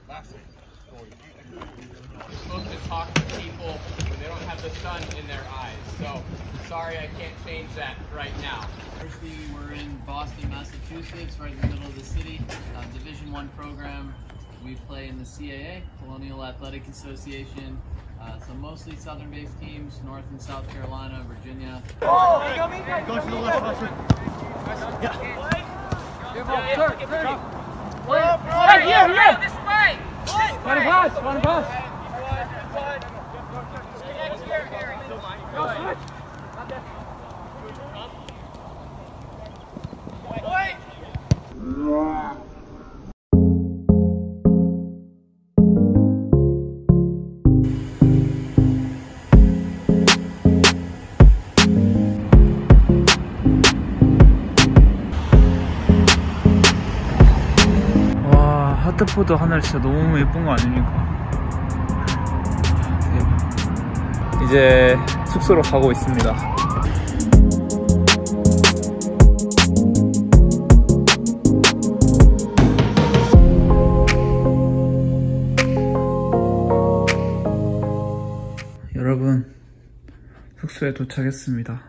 You're supposed to talk to people when they don't have the sun in their eyes. So, sorry, I can't change that right now. We're in Boston, Massachusetts, right in the middle of the city. Division I program. We play in the CAA, Colonial Athletic Association. So mostly southern-based teams, North and South Carolina, Virginia. Oh, go to the left. Yeah. Here, this way! Want to pass. 하트포드 하늘 진짜 너무 예쁜 거 아닙니까? 이제 숙소로 가고 있습니다. 여러분, 숙소에 도착했습니다.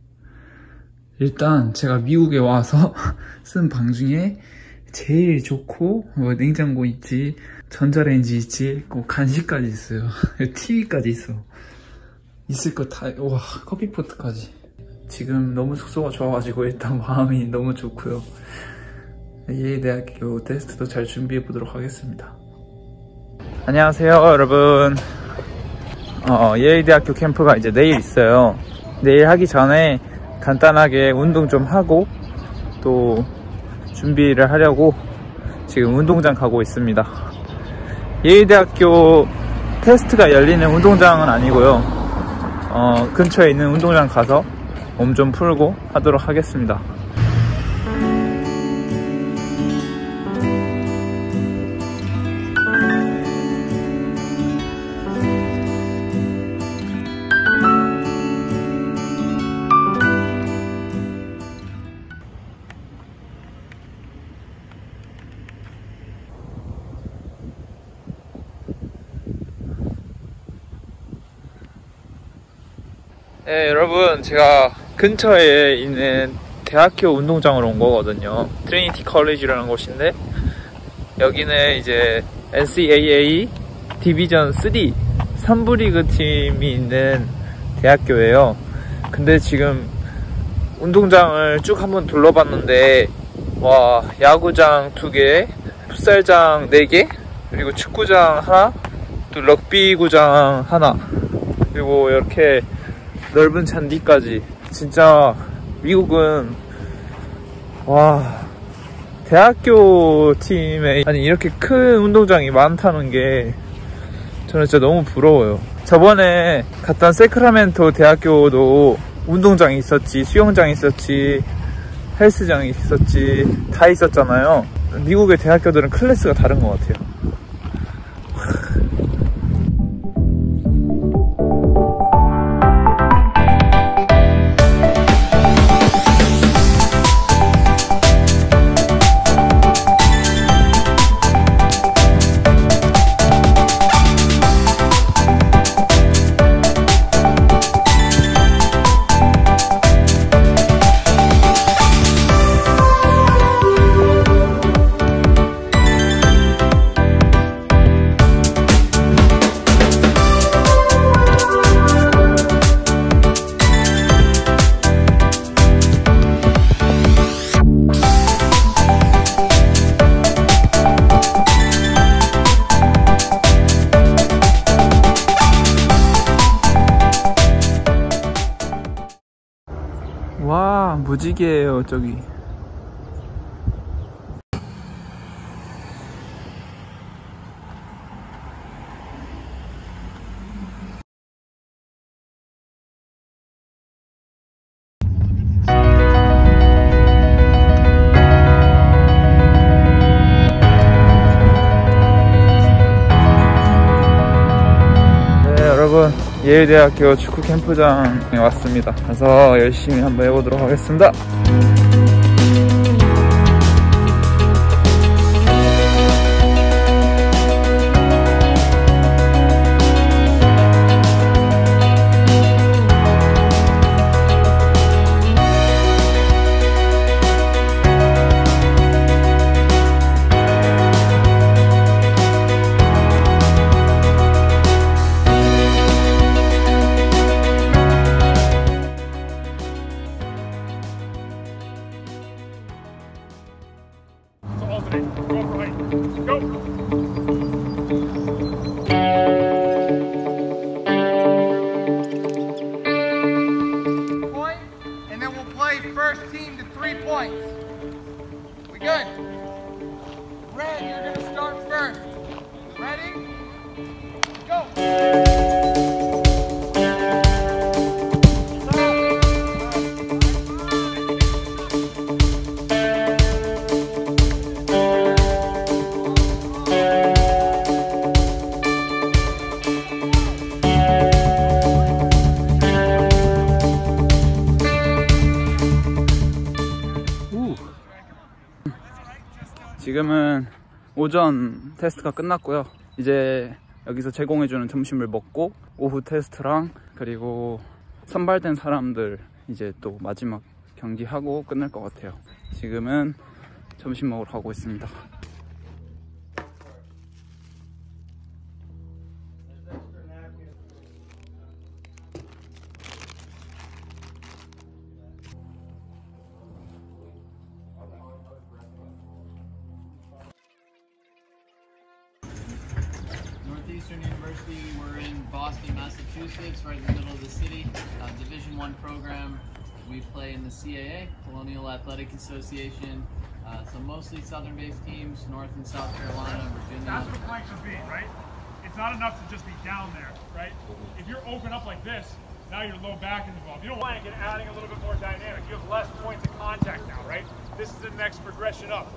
일단 제가 미국에 와서 쓴 방 중에 제일 좋고 뭐 냉장고 있지, 전자레인지 있지, 꼭 간식까지 있어요. TV까지 있어. 있을 거 다. 와, 커피포트까지. 지금 너무 숙소가 좋아가지고 일단 마음이 너무 좋고요. 예일대학교 테스트도 잘 준비해 보도록 하겠습니다. 안녕하세요 여러분. 예일대학교 캠프가 이제 내일 있어요. 내일 하기 전에 간단하게 운동 좀 하고 또 준비를 하려고 지금 운동장 가고 있습니다. 예일대학교 테스트가 열리는 운동장은 아니고요. 근처에 있는 운동장 가서 몸 좀 풀고 하도록 하겠습니다. 네, 여러분, 제가 근처에 있는 대학교 운동장으로 온 거거든요. 트리니티 컬리지라는 곳인데, 여기는 이제 NCAA 디비전 3 3부 리그 팀이 있는 대학교예요. 근데 지금 운동장을 쭉 한번 둘러봤는데, 와, 야구장 2개, 풋살장 4개, 그리고 축구장 하나, 또 럭비구장 하나, 그리고 이렇게 넓은 잔디까지. 진짜 미국은 와, 대학교 팀에 아니 이렇게 큰 운동장이 많다는 게 저는 진짜 너무 부러워요. 저번에 갔던 세크라멘토 대학교도 운동장이 있었지, 수영장이 있었지, 헬스장이 있었지, 다 있었잖아요. 미국의 대학교들은 클래스가 다른 것 같아요. 와, 무지개예요 저기. 여러분, 예일대학교 축구 캠프장에 왔습니다. 가서 열심히 한번 해보도록 하겠습니다. 지금은 오전 테스트가 끝났고요. 이제 여기서 제공해주는 점심을 먹고 오후 테스트랑 그리고 선발된 사람들 이제 또 마지막 경기하고 끝날 것 같아요. 지금은 점심 먹으러 가고 있습니다. Northeastern University, we're in Boston, Massachusetts, right in the middle of the city. Division I program. We play in the CAA, Colonial Athletic Association. So mostly southern-based teams, North and South Carolina, Virginia. That's what flanks are being, right? It's not enough to just be down there, right? If you're open up like this, now your low back is involved. You don't want to get adding a little bit more dynamic. You have less points of contact now, right? This is the next progression up.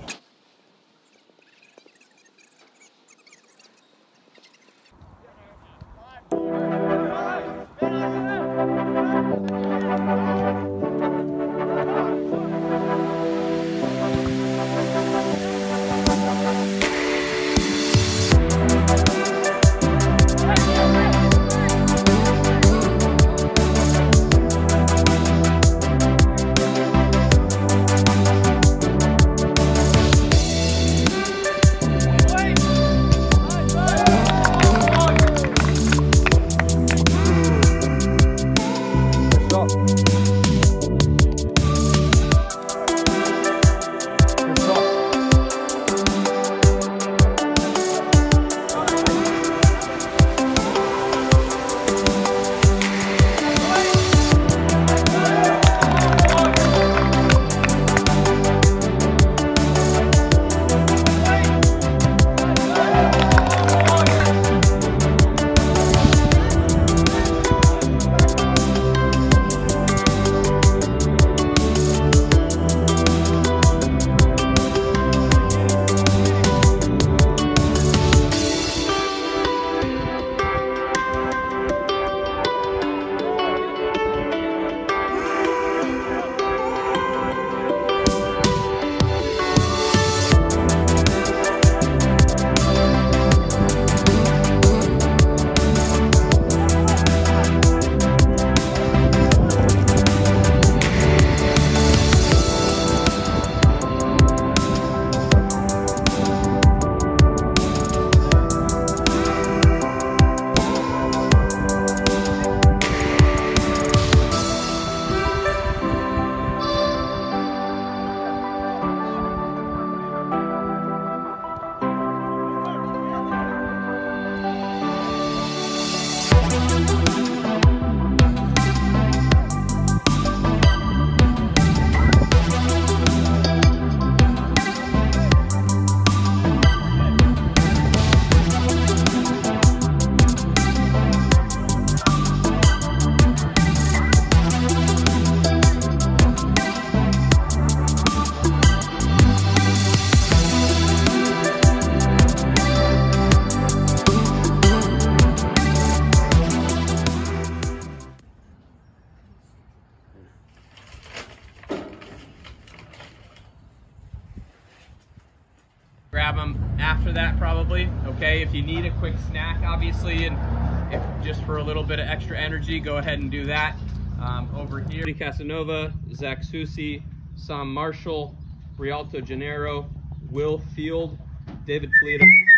Grab them after that probably, okay? If you need a quick snack, obviously, and if just for a little bit of extra energy, go ahead and do that. Over here, Casanova, Zach Susi, Sam Marshall, Rialto Gennaro, Will Field, David Fleeta.